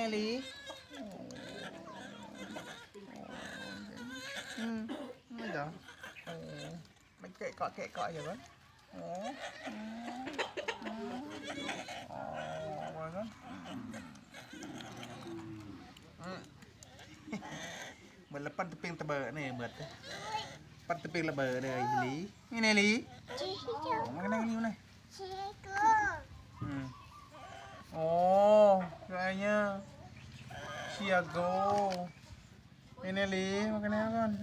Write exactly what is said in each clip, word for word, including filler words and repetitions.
nè lý ừ bây giờ mình kệ cọ kệ cọ vậy đó ồ ồ đó mình là pan teping tebel này mượt pan teping là bờ đây lý này này lý cái này như này ồ rồi nhá Chiago này này lý cái này con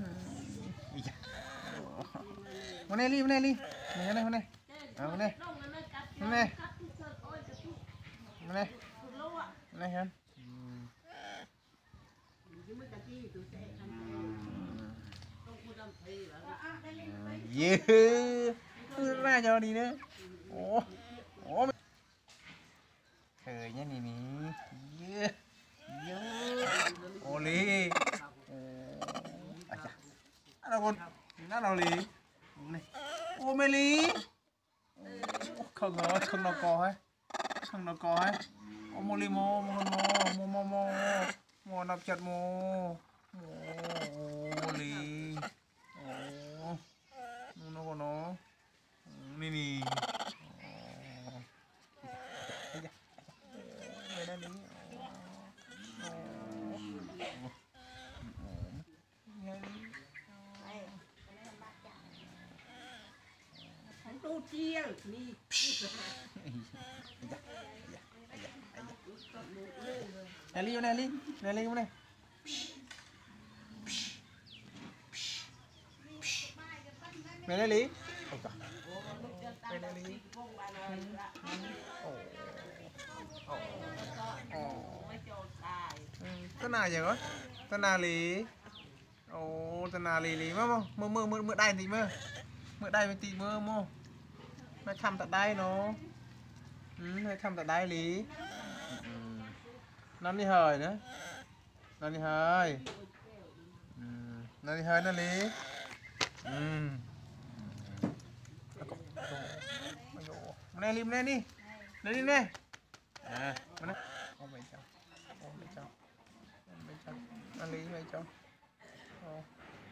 cái này lý cái này lý này này này cái này cái này cái này này hả yeah ra cho đi nữa ủa ủa trời nhá nì nì yeah yeah ô li à đâu con nó đâu li này ô mê li không ngờ không nó co hay không nó co hay ô mô li mô mô mô mô mô mô nắp chặt mô ô li nó còn nó nè nè người ta đi không tu chia đi nè đi nè đi nè đi này mẹ đây lý mẹ đây lý tên nào vậy con tên nào lý ồ tên nào lý lý mơ mơ mơ mơ mơ đai thì mơ mơ đai với tí mơ mơ nó thăm tại đây nó nó thăm tại đây lý nó đi hơi nữa nó đi hơi nó đi hơi nó lý ừ này lim này đi này đi này à mana oh mấy cháu oh mấy cháu mấy cháu ăn lý mấy cháu oh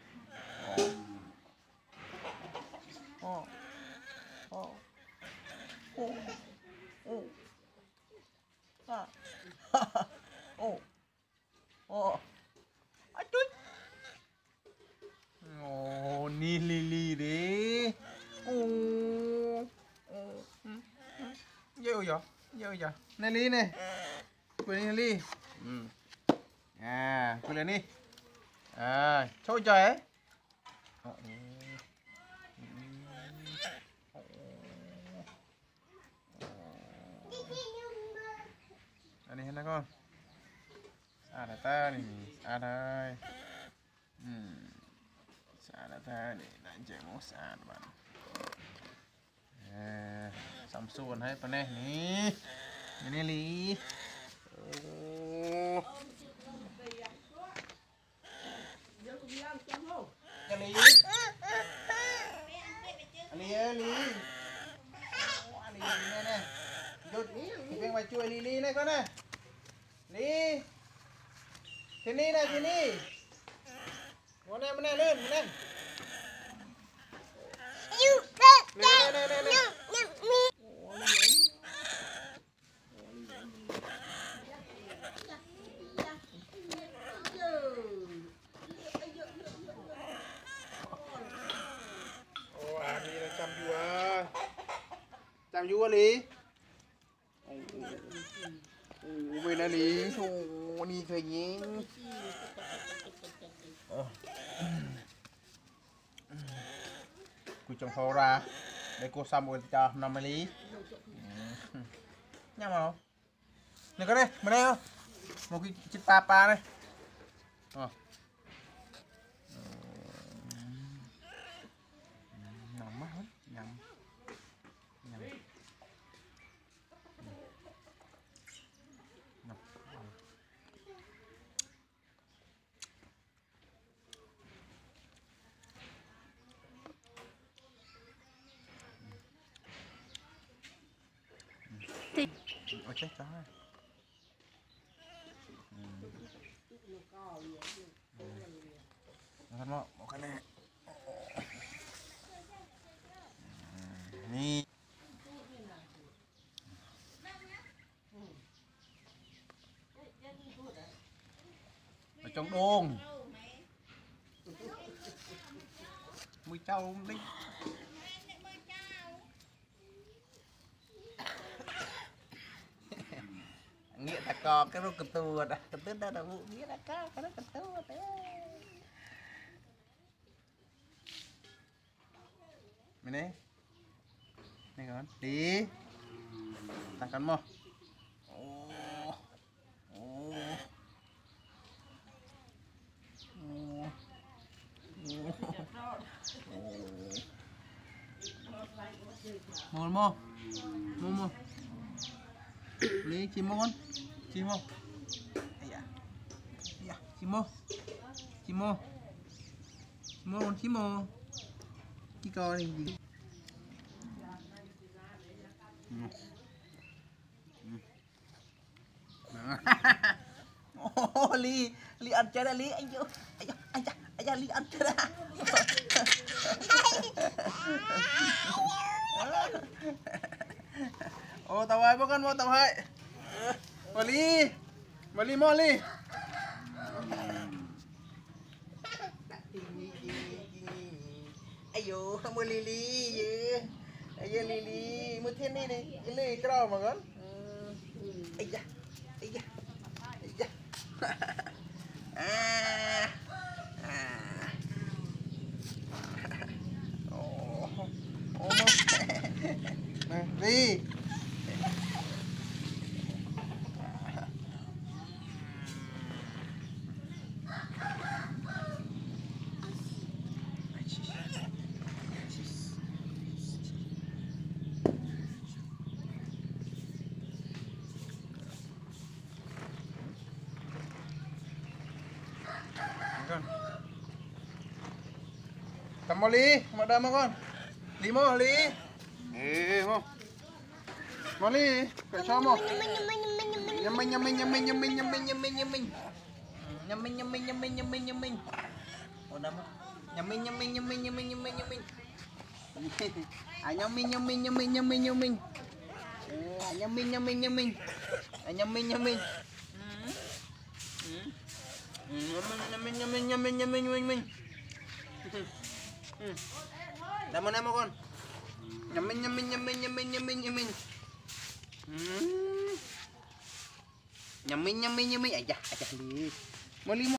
oh oh oh oh ah oh oh ai tuyết oh ni li li đi oh dơ vậy dơ vậy này ly này quên đi ly ừ. À quên lên đi à thôi trời ấy anh đi hết con à là ta này à thôi ừ à là ta để lại chạy một à bạn sắm xuân hay phần này ní này lý cái lý lý lý lý này này rút bên ngoài chui lý lý này con này lý thế ní này thế ní con này bên này lên bên này này này này này chăm vua lý về là lý thôi đi thời nhé cô chồng thò ra để cô xăm một cho năm mươi lý nhá mà này cái này bên đây không một cái chiếc pa pa này à. Nóng mắt hết nhầm nhầm thì ôi chết chó กันบ่บอกกันแน่นี่ไปจงโดงมือเจ้าดิnghĩa là co cái rô cật tù đó cật tù đó là vụ nghĩa là co cái rô cật tù đấy mày nè này con đi ta cắn mò ô ô mò mò mò mò lấy chim mô con chim mô dạ dạ chim mô chim mô chim mô con chim mô chi coi này gì ô ly ly ăn chơi đã ly anh vô anh vô anh cha anh cha ly ăn chơi đã ô tao ơi bố con bố tao ơi mà ly mà ly mò ly ayo mua ly ly gì ayo ly ly mua thiên đi đi ly cái đâu mà con ai da ai da ai da à à ô ô này đi con cầm mò ly mò đâm mà con ly mò ly ê mò mò ly phải cho mò nhâm minh nhâm minh nhâm minh nhâm minh nhâm minh nhâm minh nhâm minh nhâm minh nhâm minh nhâm minh nhâm minh nhâm minh mò đâm nhâm minh nhâm minh nhâm minh nhâm minh nhâm minh nhâm minh à nhâm minh nhâm minh nhâm minh nhâm minh nhâm minh à nhâm minh nhâm minh nhâm minh à nhâm minh nhâm minh nhâm minh nhâm minh nhâm minh nhâm minh nhâm minh nhâm minh làm ơn em con nhâm minh nhâm minh nhâm minh nhâm minh nhâm minh nhâm minh nhâm minh nhâm minh nhâm minh ai da ai da đi mua ly